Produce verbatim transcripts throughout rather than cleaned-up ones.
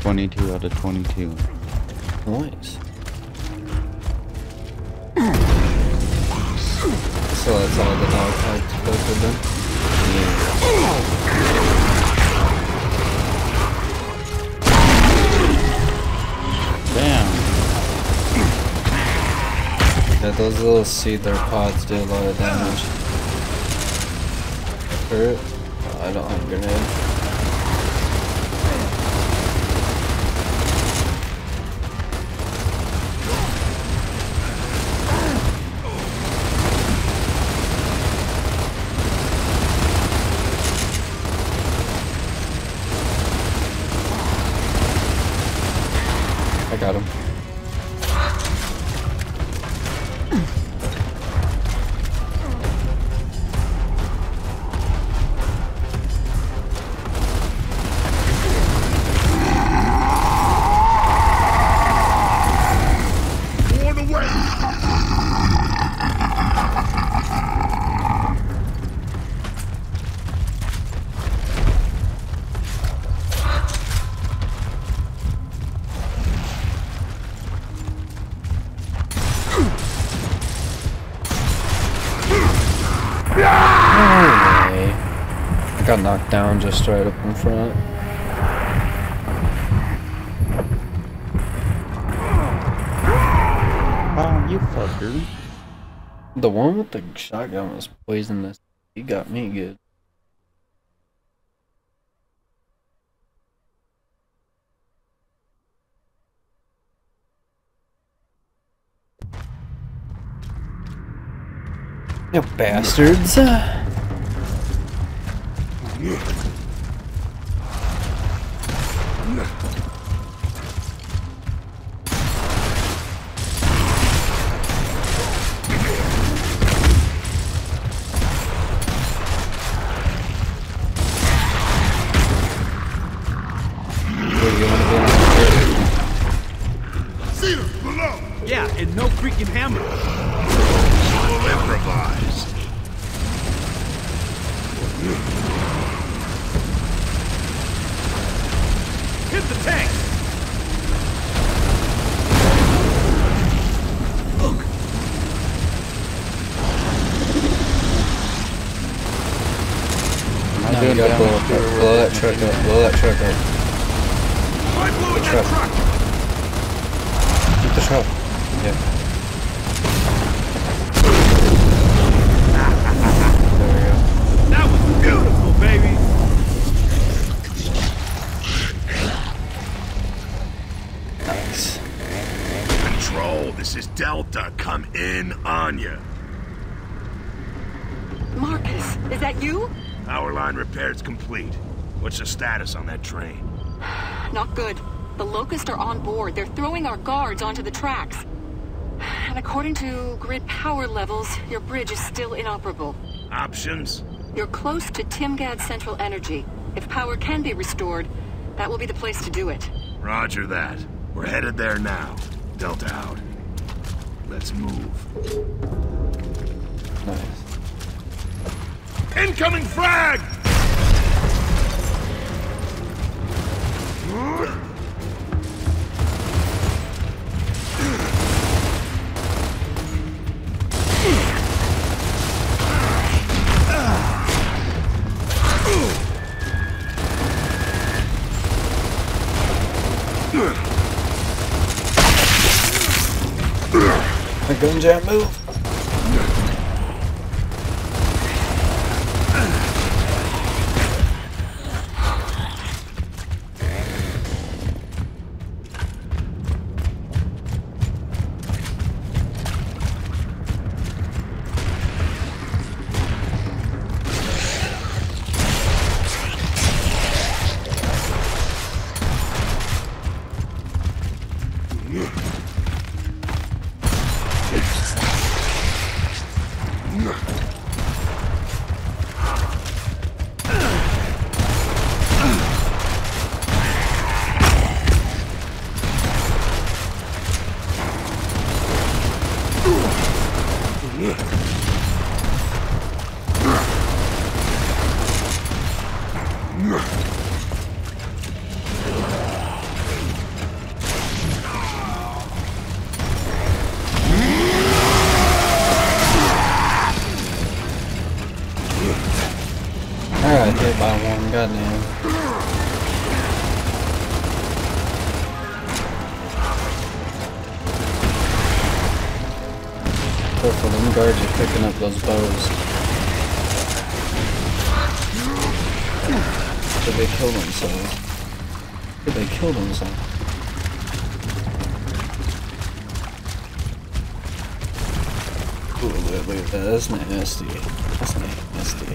twenty-two out of twenty-two. Nice. So that's all the dog fights posted then? Yeah. Damn. Yeah, those little seedler pods do a lot of damage. Hurt? Oh, I don't have a grenade. I got him. I got knocked down just right up in front. Oh, you fucker. The one with the shotgun was poisonous. He got me good. You bastards. See them below. Yeah, and no freaking hammer. We'll improvise. Hit the tank. Look. No, you gotta blow, up, blow that truck up, blow that truck up. I blew in that truck. truck. Get the truck. Yeah. There we go. That was beautiful, baby. Nice. Control, this is Delta. Come in on ya. Marcus, is that you? Power line repairs complete. What's the status on that train? Not good. The Locusts are on board. They're throwing our guards onto the tracks. And according to grid power levels, your bridge is still inoperable. Options? You're close to Timgad Central Energy. If power can be restored, that will be the place to do it. Roger that. We're headed there now. Delta out. Let's move. Nice. Incoming frag! A gun jam move. got hit by one, goddamn. Careful, them guards are picking up those bows. Did they kill themselves? Did they kill themselves? Ooh, look, look at that. That's nasty. That's nasty.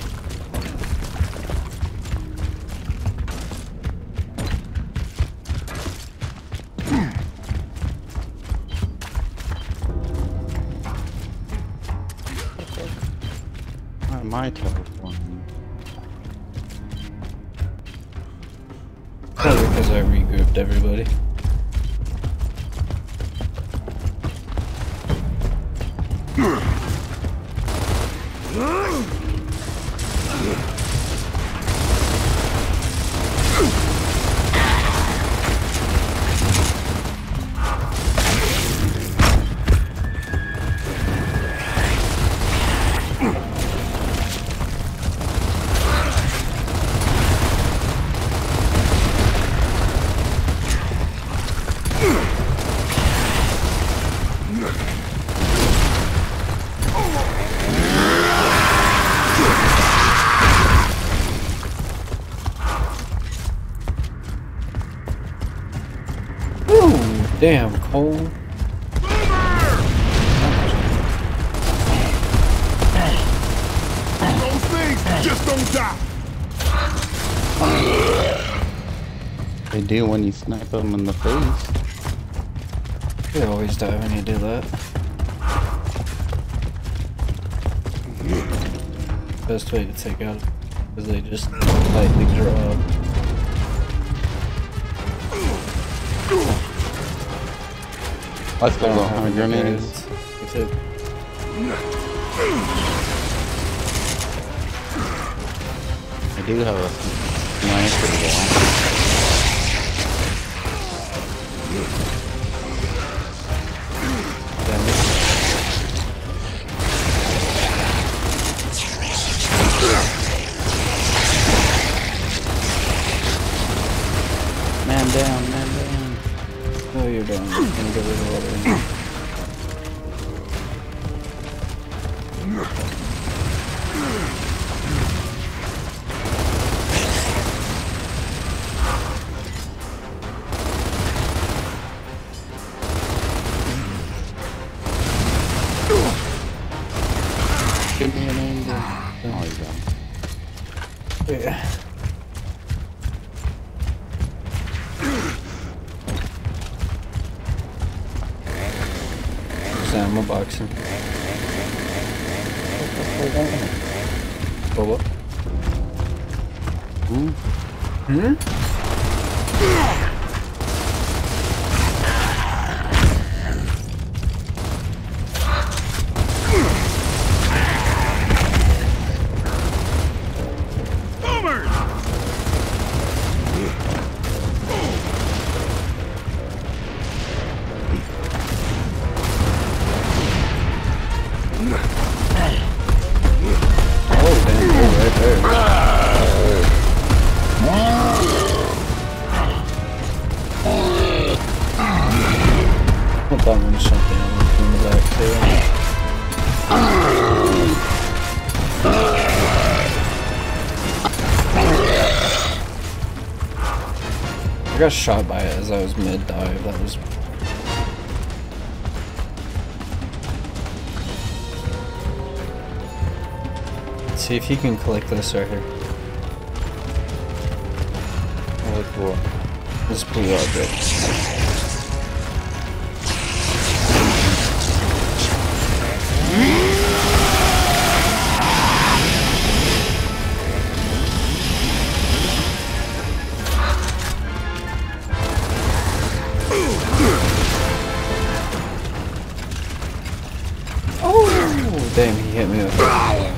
Why am I teleporting? Probably because I regrouped everybody. Damn, Cole. Those things just don't die. They do when you snipe them in the face. They always die when you do that. Best way to take out is they just lightly drop. Let's go behind grenades. That's it. I do have a sniper wall. Man down, man down. Oh, you're down. I'm gonna go to the water. Give me an angle. Oh, you go. Yeah. Ammo boxing. For what? Hmm? Hmm? I got shot by it as I was mid-dive. That was... Let's see if you can collect this right here. What for? This blue object. Oh, damn, he hit me with that.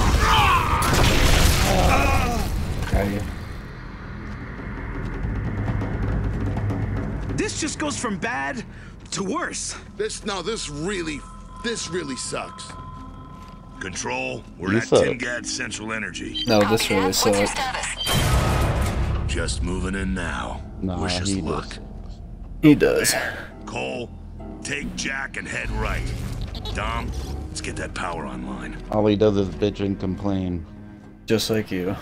Got you. just goes from bad to worse. This, no, this really, this really sucks. Control, we're You at suck. Tingad Central Energy. No, this really What's your sucks. status? Just moving in now. Nah, Wish us he luck. does. He does. Cole, take Jack and head right. Dom, let's get that power online. All he does is bitch and complain. Just like you.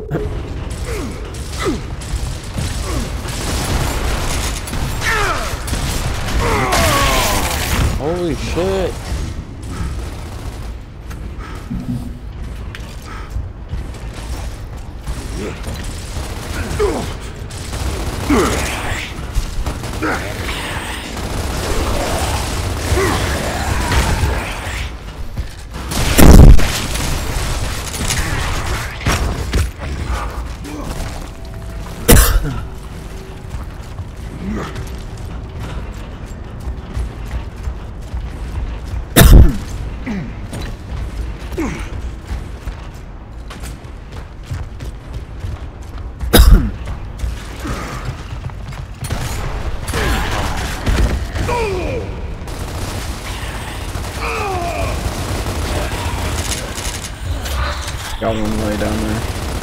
Holy shit! Got one way down there.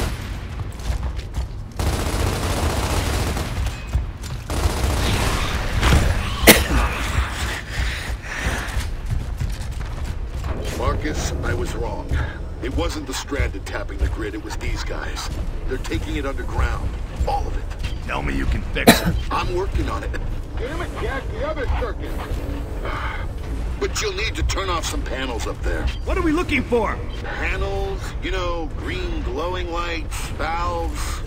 Marcus, I was wrong. It wasn't the Stranded tapping the grid, it was these guys. They're taking it underground. All of it. Tell me you can fix it. I'm working on it. Damn it, Jack, the other circuit. But you'll need to turn off some panels up there. What are we looking for? Panels, you know, green glowing lights, valves.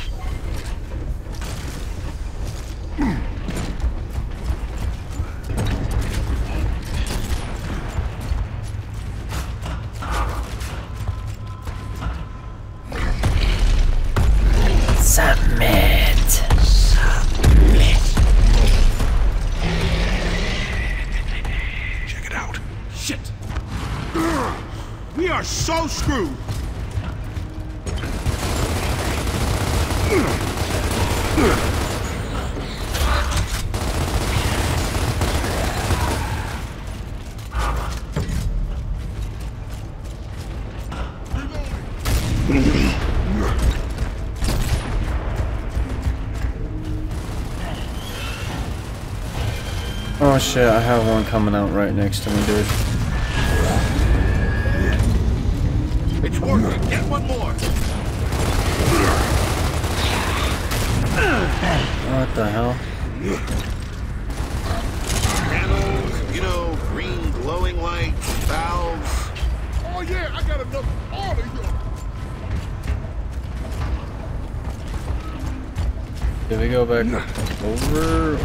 Submit. Check it out. Shit. We are so screwed. Oh shit, I have one coming out right next to me, dude. It's working. Get one more. What the hell? Panels, you know, green glowing lights, valves. Oh yeah, I got enough for all of you. Did we go back over?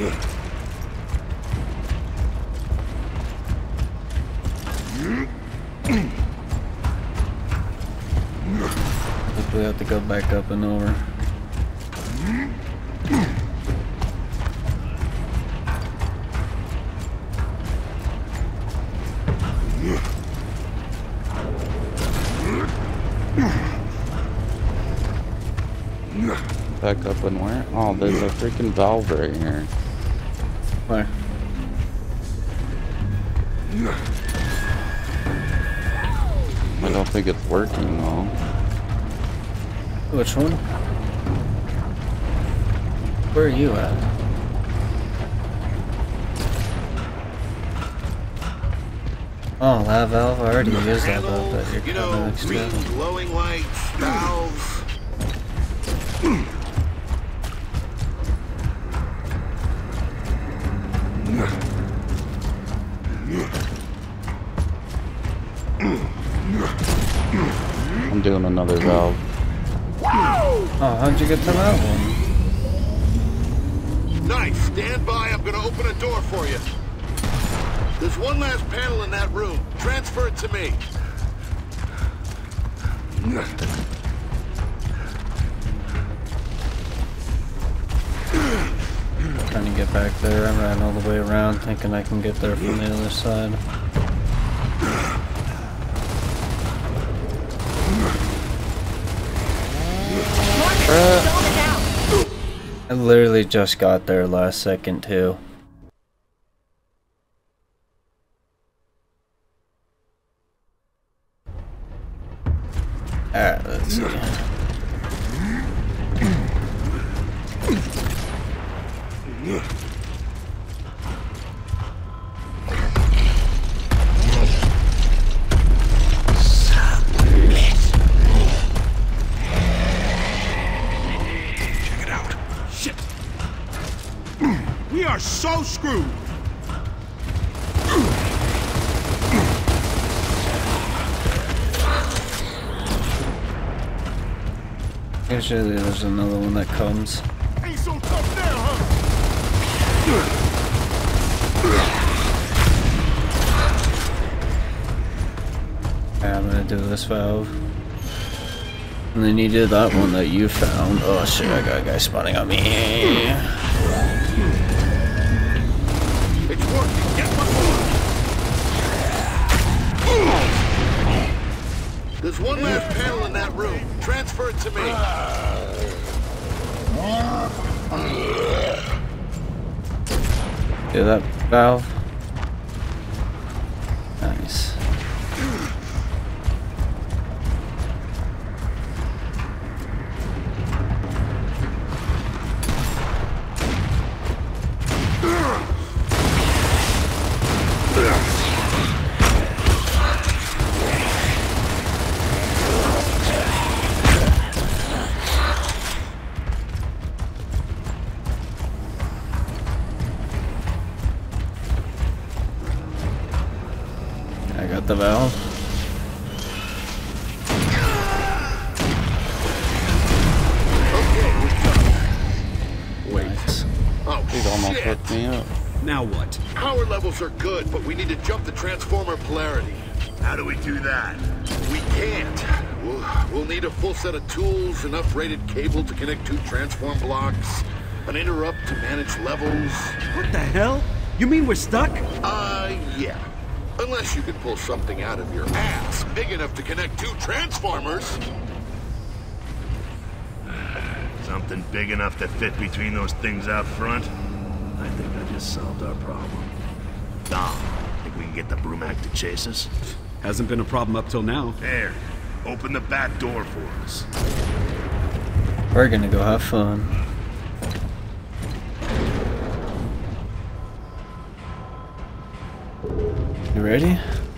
I think we have to go back up and over. Back up and where? Oh, there's a freaking valve right here. Where? I don't think it's working though. Which one? Where are you at? Oh, that valve? I already used that valve that you're You coming know, next green to. glowing lights, valves. I'm doing another valve. Oh, how'd you get to that one? Nice. Stand by. I'm gonna open a door for you. There's one last panel in that room. Transfer it to me. Trying to get back there. I ran all the way around thinking I can get there from the other side. I literally just got there last second too. Alright, let's see. Check it out. Shit. We are so screwed. Usually there's another one that comes. Ain't so tough now, huh? Yeah, I'm gonna do this valve. And then you did that one that you found. Oh shit, I got a guy spawning on me. It's working. Get my There's one last panel in that room. Transfer it to me. Do that valve. Nice. I got the valve. Okay, we're done. Wait. Nice. Oh, It almost shit. hooked me up. Now what? Power levels are good, but we need to jump the transformer polarity. How do we do that? We can't. We'll, we'll need a full set of tools, enough rated cable to connect two transform blocks, an interrupt to manage levels. What the hell? You mean we're stuck? Uh, yeah. Unless you can pull something out of your ass big enough to connect two transformers. Something big enough to fit between those things out front? I think I just solved our problem. Dom, think we can get the Brumac to chase us? Hasn't been a problem up till now. There, open the back door for us. We're gonna go have fun. You ready?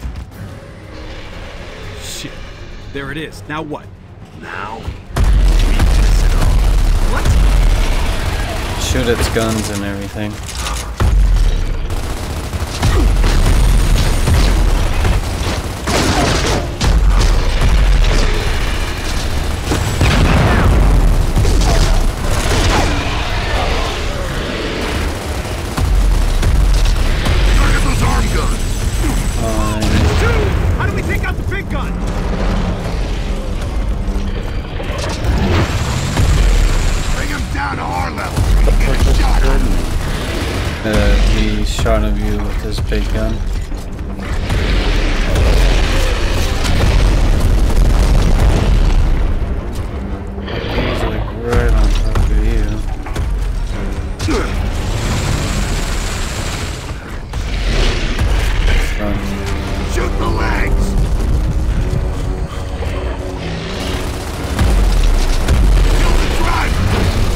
Shit. There it is. Now what? Now, we piss it off. What? Shoot its guns and everything. Target those arm guns. Dude, how do we take out the big gun? Bring him down to our level. Uh, he shot at you with his big gun. He's like right on top of you. Um, Shoot the legs. Kill the driver.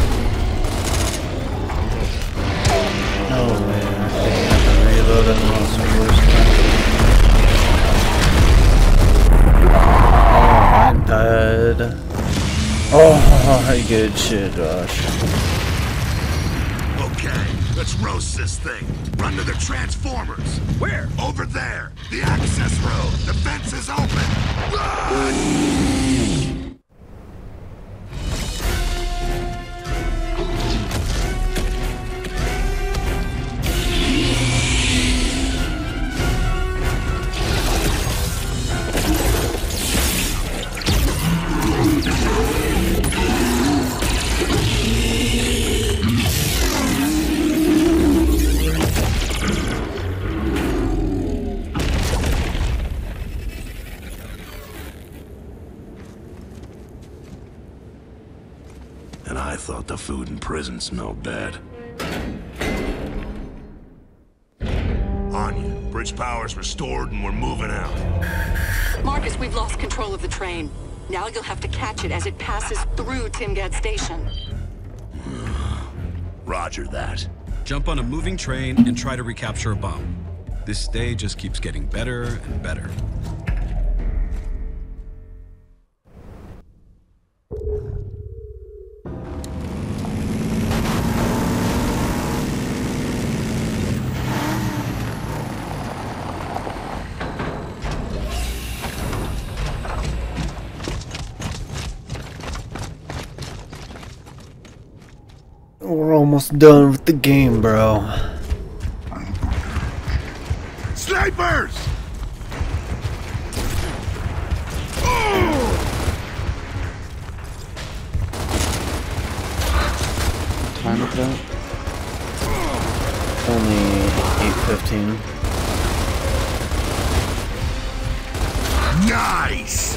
no way, I think I have to reload it and also worse time. Oh, I'm dead. Oh, good shit, Josh. Okay, let's roast this thing. Run to the transformers. Where? Over there. The access road. The fence is open. Run! And I thought the food in prison smelled bad. Anya, bridge power's restored and we're moving out. Marcus, we've lost control of the train. Now you'll have to catch it as it passes through Timgad Station. Roger that. Jump on a moving train and try to recapture a bomb. This day just keeps getting better and better. We're almost done with the game, bro. Snipers! What time is that? Only eight fifteen. Nice!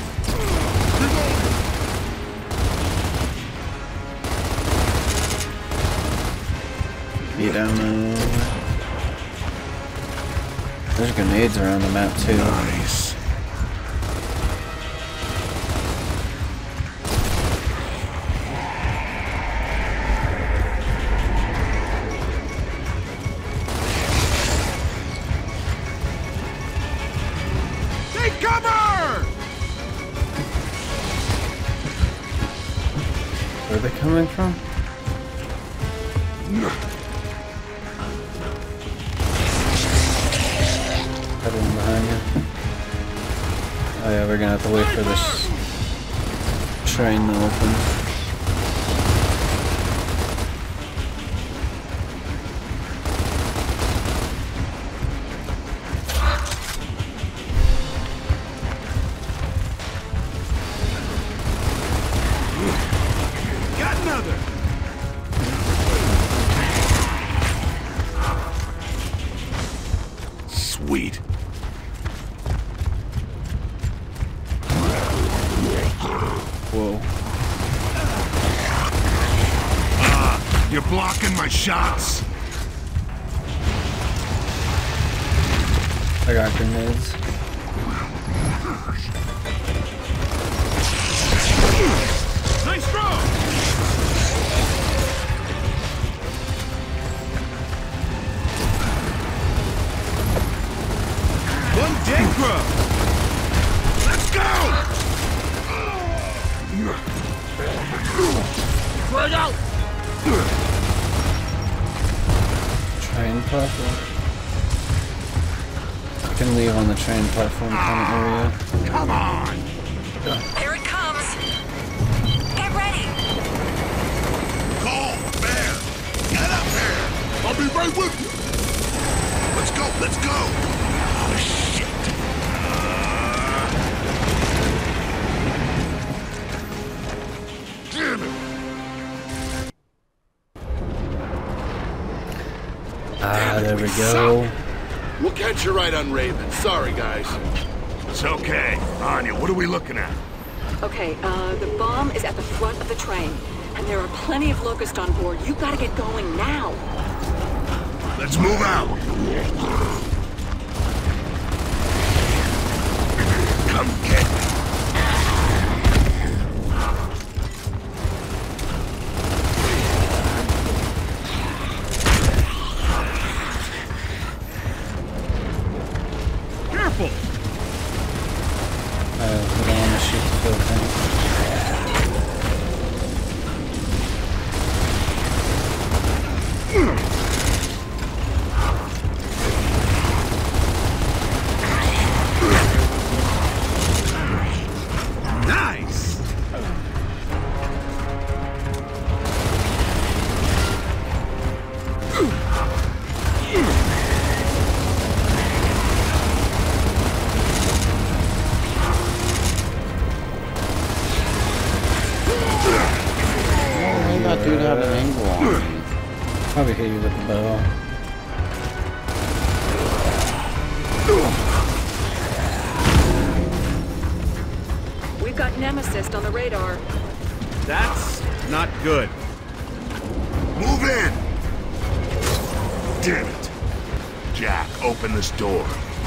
Beat ammo. There's grenades around the map too. Nice. Take cover! Where are they coming from? Everyone behind you. Oh yeah, we're gonna have to wait for this train to open. Got another! Sweet. Whoa. Ah, you're blocking my shots. I got grenades. Nice throw! One dead grub! Let's go! Drag out! Train platform. I can leave on the train platform kind of area. Come on! There it comes! Get ready! Cole, Bear, get up here! I'll be right with you! Let's go, let's go! Oh, shit! Uh... Damn it! Ah, there we go. We'll catch you right on Raven. Sorry, guys. It's okay. Anya, what are we looking at? Okay, uh, the bomb is at the front of the train, and there are plenty of locusts on board. You gotta get going now. Let's move out. Come get me. Careful! Uh, I don't want to shoot the full thing. Nice! Why did that dude have an angle on me? Probably hit you with the bow. We've got Nemesis on the radar. That's not good. Move in! Damn it. Jack, open this door.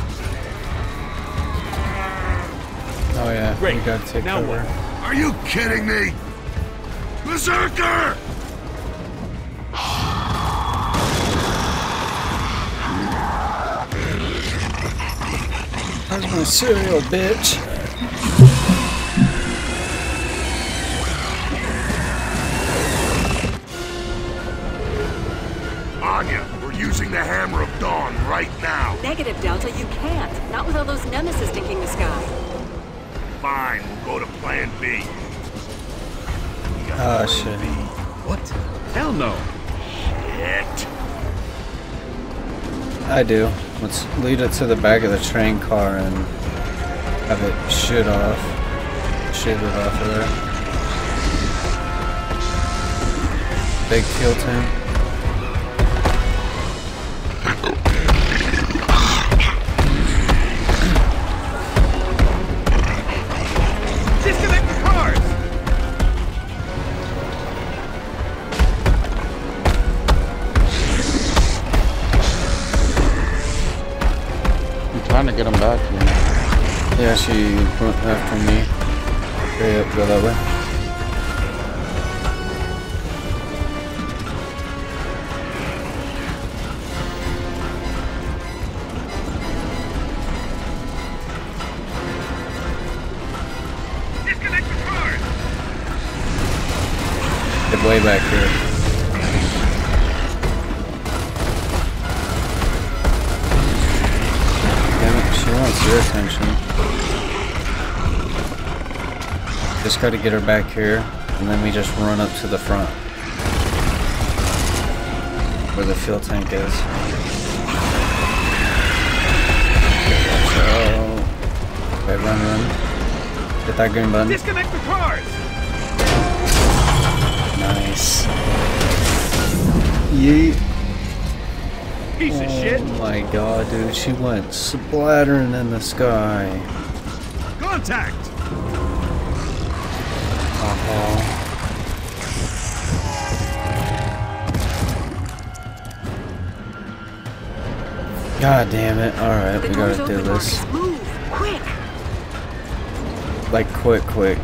Oh yeah, Great. we gotta take Now cover. what? Are you kidding me? Berserker! Where's my cereal, bitch? Anya, we're using the Hammer of Dawn right now. Negative, Delta, you can't. Not with all those nemesis stinking the sky. Fine, we'll go to Plan B. Oh shit. What? Hell no. Shit. I do. Let's lead it to the back of the train car and have it shoot off. Shoot it off of there. Big fuel tank. Disconnect the cars! I'm trying to get him back here. Yeah, she went after me. Hurry up, go that way. Disconnect the cars! Get way back here. Damn it, she wants your attention. Just gotta get her back here, and then we just run up to the front. Where the fuel tank is. So, okay, run, run. Hit that green button. Disconnect the cars! Nice. Yeet. Piece of shit! Oh my god, dude, she went splattering in the sky. Contact! Uh-oh. God damn it. Alright, The we door's gotta do open, this. Marcus. Move! Quick! Like, quick, quick.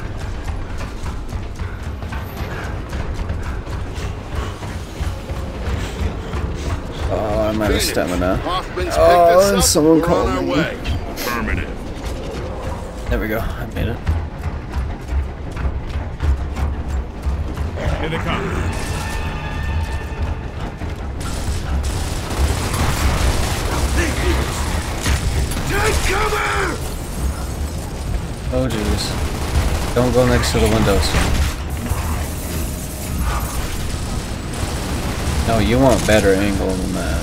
Oh, I'm out of stamina. Hoffman's Oh, picked us and up. someone We're called on our me. way. Affirmative. There we go. I made it. Here they come. Take cover! Oh, jeez. Don't go next to the windows. No, you want better angle than that.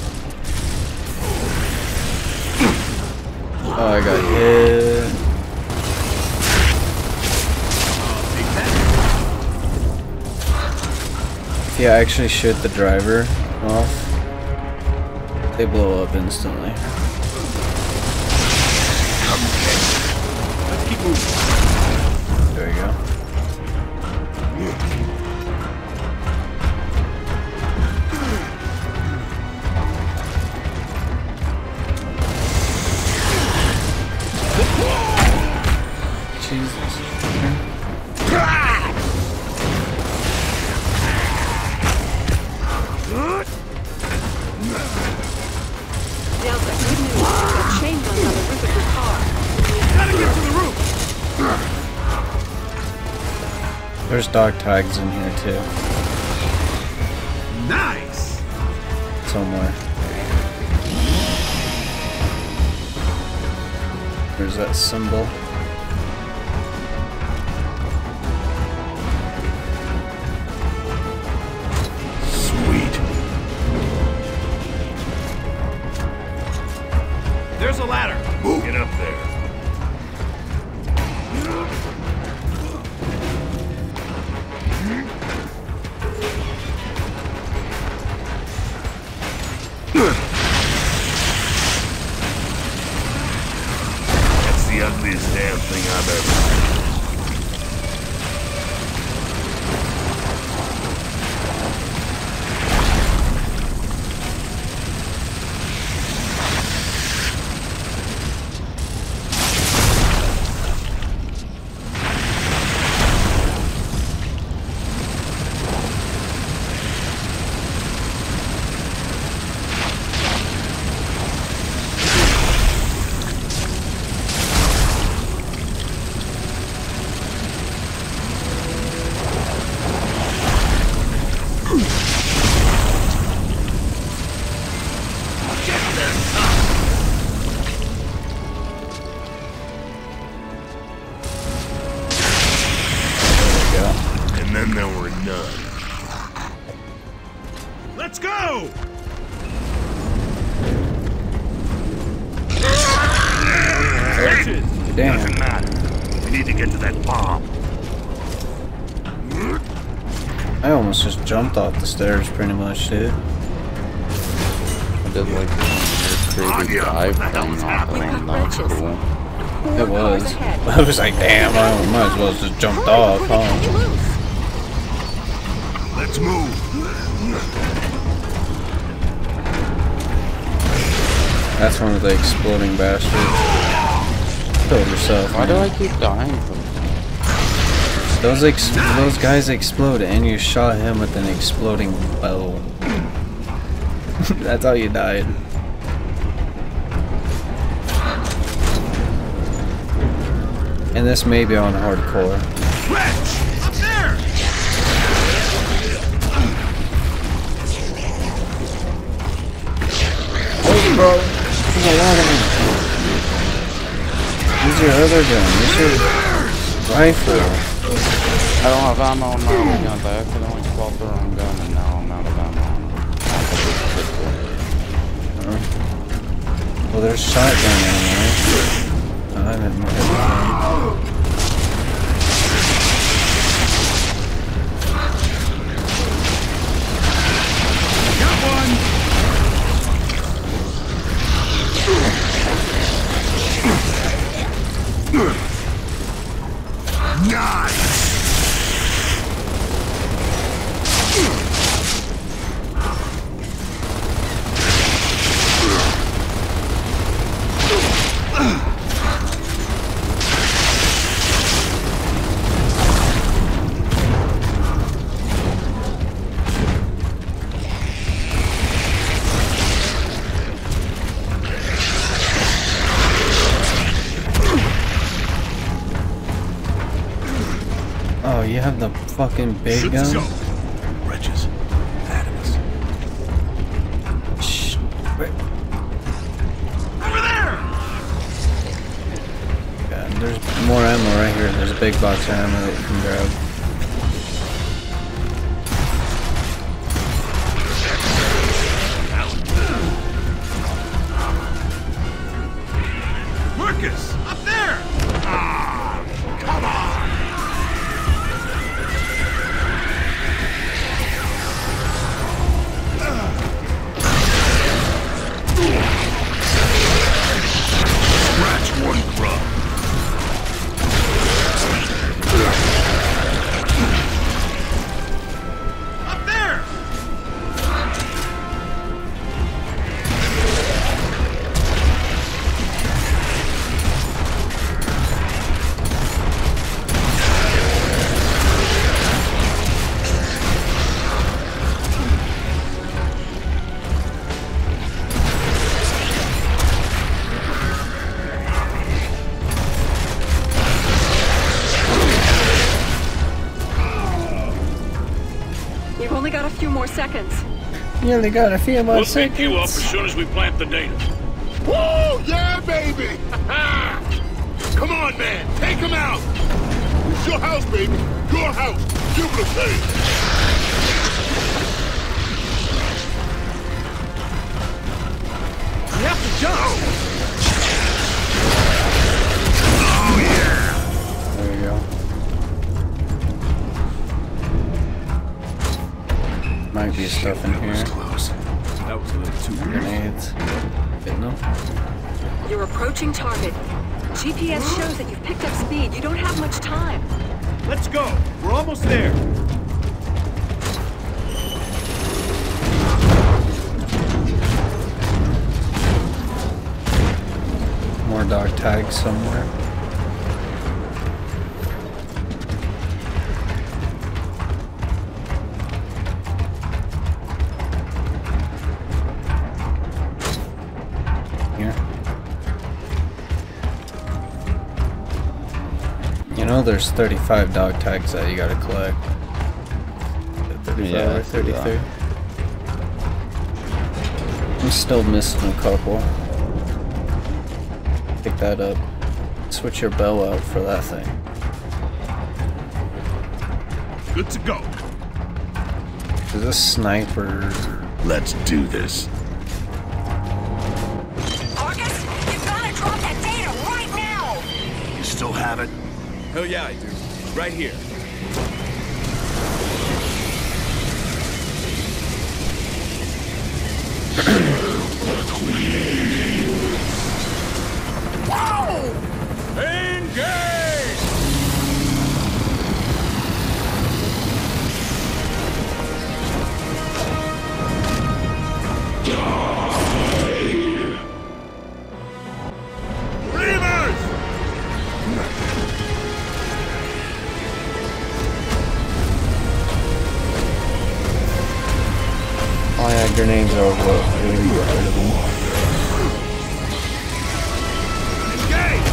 Oh, I got hit. If you actually shoot the driver off, they blow up instantly. Let's keep moving. There you go. Jesus. Delta, good news. Got chain guns on the roof of your car. Gotta get to the roof! There's dog tags in here too, Nice! somewhere. There's that symbol. Sweet. There's a ladder. Move. Get up there. That's the ugliest then there were none. Let's go! Damn. Doesn't matter. We need to get to that bomb. I almost just jumped off the stairs pretty much, dude. I did like this weird crazy dive thing off of them. That was cool. It was. I was like, damn, I might as well just jumped off, huh? Let's move. That's one of the exploding bastards. Killed yourself. Why do I keep dying from this? Those ex those guys explode, and you shot him with an exploding bow. That's how you died. And this may be on hardcore. Wretch! Up there! Wait, bro. There's a lot of them. Use your other gun. Use your rifle. I don't have ammo on my other guns. I accidentally swapped the wrong gun and now I'm out of ammo. Well, there's shotgun ammo. I didn't know that. Oh, you have the fucking big gun? Wretches. Atoms. Shh. Wait. Over there! God, there's more ammo right here. There's a big box of ammo that you can grab. Marcus! Up there! Ah! Come on! Scratch one grub. Up there! You've only got a few more seconds. You only got a few more We'll seconds. pick you up as soon as we plant the data. Woo! Yeah, baby! Come on, man! Take him out! It's your house, baby! Your house! Give it a taste! We have to jump! Oh yeah! There you go. Might be stuff in here. Close. That was a little too weird. Grenades. But no. You're approaching target. G P S shows that you've picked up speed. You don't have much time. Let's go! We're almost there! More dog tags somewhere. Here. You know there's thirty-five dog tags that you gotta collect. thirty-five Yeah, or thirty-three. I'm still missing a couple. Pick that up. Switch your bow out for that thing. Good to go. Is this sniper? Let's do this. August, you gotta drop that data right now! You still have it? Hell yeah, I do. Right here. Wow! Engage! Reavers! Oh yeah, grenades are what really good. Engage!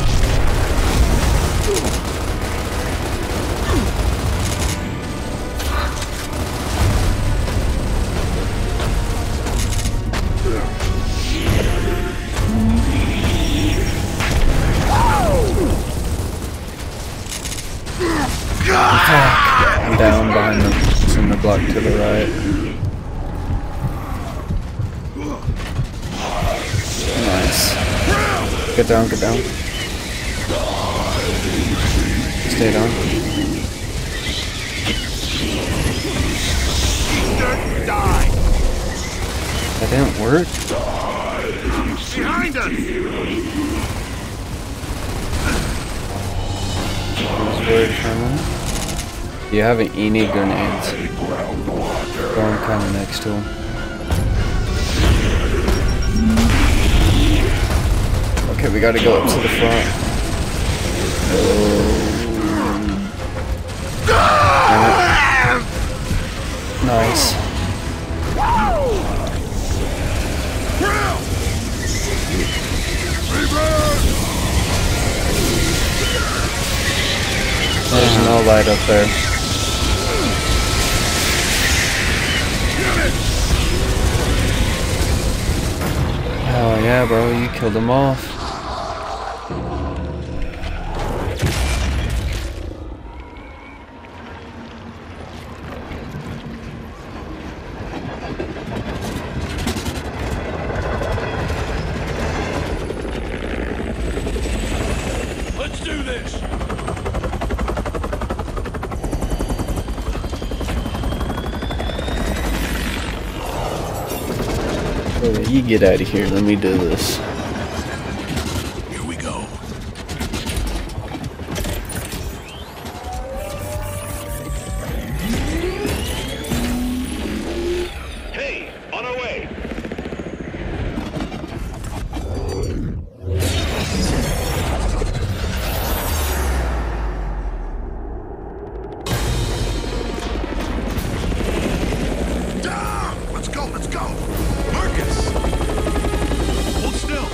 I'm down behind the, it's in the block to the right. Nice. Get down, get down. Stay down. Die! That didn't work. Behind us! Just wait for a minute. Do you have any grenades? Going kind of next to him. Okay, we gotta go up to the front. Oh. Nice. There's no light up there. Oh yeah, bro, you killed them off. Let's do this. Oh, you get out of here. Let me do this. Here we go. Hey, on our way. Down! Let's go, let's go! Marcus! Hold still!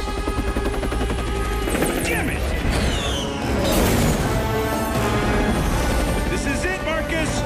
Damn it! This is it, Marcus!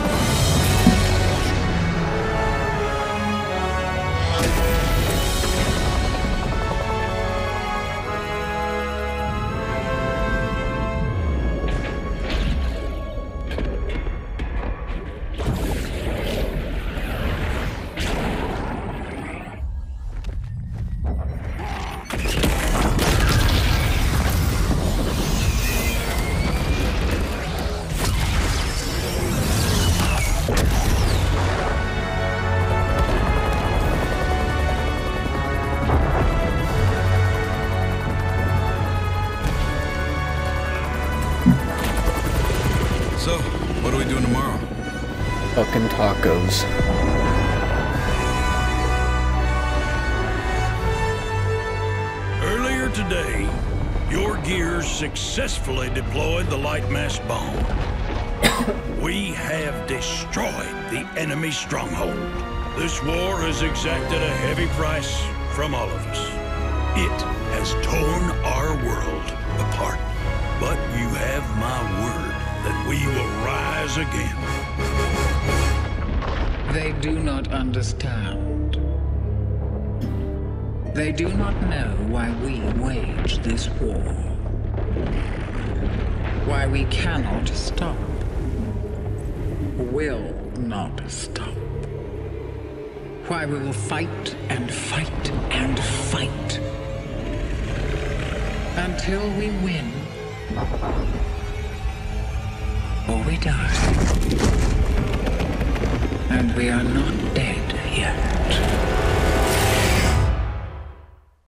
So, what are we doing tomorrow? Fucking tacos. Earlier today, your gears successfully deployed the light mass bomb. We have destroyed the enemy stronghold. This war has exacted a heavy price from all of us. It has torn our world apart. But you have my word that we will rise again. They do not understand. They do not know why we wage this war. Why we cannot stop. will not stop. Why we will fight and fight and fight until we win or we die. And we are not dead yet.